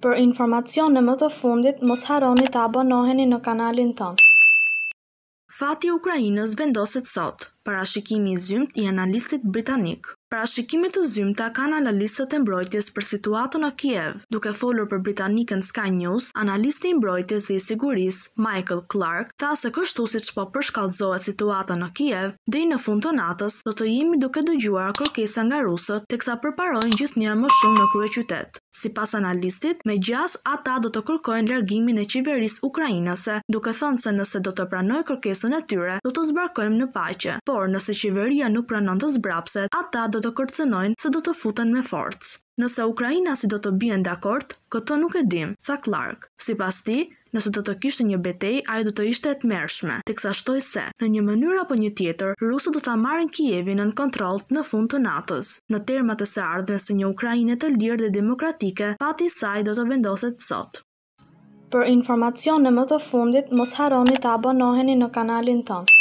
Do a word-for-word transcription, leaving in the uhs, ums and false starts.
Për informacione më të fundit, mos harroni të abonoheni në kanalin tonë. Fati i Ukrainës vendoset sot. Parashikimi i zymtë i analistit britanik. Parashikimi të zymta kanë analistët e mbrojtjes për situatën në Kiev. Duke folur për britanikën Sky News, analisti i mbrojtjes dhe i sigurisë, Michael Clark, tha se kështu siç po përshkallëzohet situata në Kiev, deri në fund të natës do të jemi duke dëgjuar kërkesa nga rusët, teksa përparojnë gjithnjë më shumë në kryeqytet. Sipas analistit, megjithas ata do të kërkojnë largimin e qeverisë ukrainase, duke thënë se nëse do të pranojë kërkesën e tyre, do të zbarkojmë në paqe. Por nëse qeveria nuk pranon të zbrapset, ata do të kërcënojnë se do të futen me forcë. Nëse ukrainasi do të bien dakord, këtë nuk e dim, tha Clark. Sipas tij, nëse do të kishte një betejë, ajo do të ishte e tmerrshme, teksa shtoi se, në një mënyrë apo një tjetër, rusët do ta marrin Kievin në kontroll në fund të natës. Në termat e së ardhmes së një Ukraine të lirë dhe demokratike, pati i saj do të vendoset sot. Për informacione më të fundit, mos harroni të abonoheni në kanalin tonë.